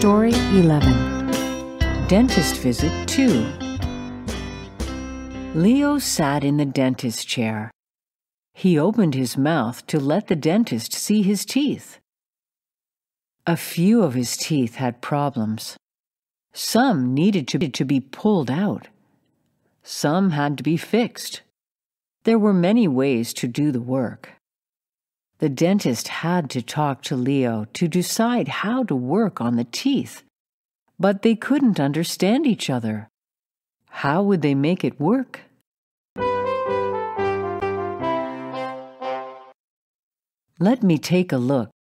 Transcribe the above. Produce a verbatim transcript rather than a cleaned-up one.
Story eleven. Dentist Visit two. Leo sat in the dentist chair. He opened his mouth to let the dentist see his teeth. A few of his teeth had problems. Some needed to be, to be pulled out. Some had to be fixed. There were many ways to do the work. The dentist had to talk to Leo to decide how to work on the teeth, but they couldn't understand each other. How would they make it work? Let me take a look